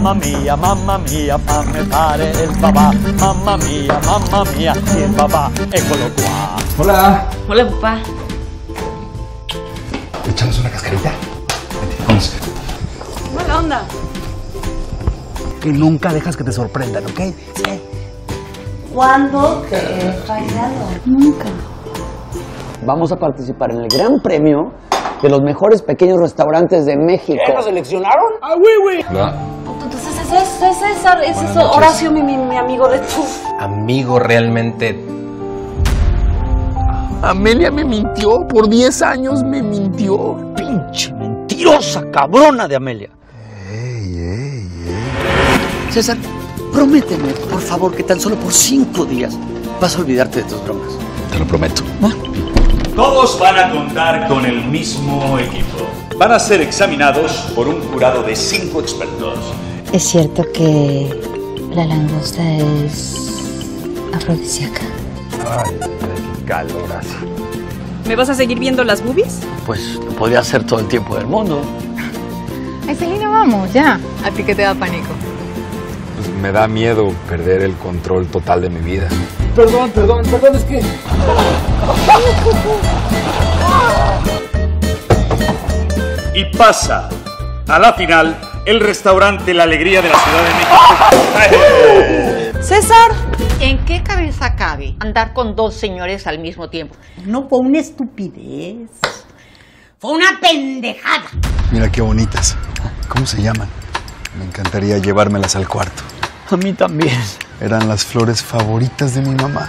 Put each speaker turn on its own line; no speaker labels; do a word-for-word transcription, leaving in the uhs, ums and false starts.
Mamma mia, mamma mia, fammi fare il papà. Mamma mia, mamma mia, il papà, eccolo qua.
Hola.
Hola, papá.
Echamos una cascarita. Vente, vamos.
Buena onda.
Que nunca dejas que te sorprendan, ¿ok?
Sí. ¿Cuándo te he fallado? Nunca.
Vamos a participar en el gran premio de los mejores pequeños restaurantes de México.
¿Qué, nos seleccionaron?
¡Ah, güey, güey!
Entonces es, es, es César, es eso, Horacio, mi, mi, mi amigo de tu...
Amigo realmente.
Amelia me mintió, por diez años me mintió. Pinche mentirosa, cabrona de Amelia.
Ey, ey, ey.
César, prométeme, por favor, que tan solo por cinco días vas a olvidarte de tus bromas.
Te lo prometo.
¿Ah?
Todos van a contar con el mismo equipo. Van a ser examinados por un jurado de cinco expertos.
¿Es cierto que la langosta es afrodisíaca?
Ay, qué calor hace.
¿Me vas a seguir viendo las boobies?
Pues lo podría hacer todo el tiempo del mundo.
Ay, Celina, vamos, ya. ¿A ti qué te da pánico?
Pues me da miedo perder el control total de mi vida.
Perdón, perdón, perdón, es que...
Y pasa a la final el restaurante La Alegría de la Ciudad de México.
César.
¿En qué cabeza cabe andar con dos señores al mismo tiempo?
No fue una estupidez. Fue una pendejada.
Mira qué bonitas. ¿Cómo se llaman? Me encantaría llevármelas al cuarto.
A mí también.
Eran las flores favoritas de mi mamá.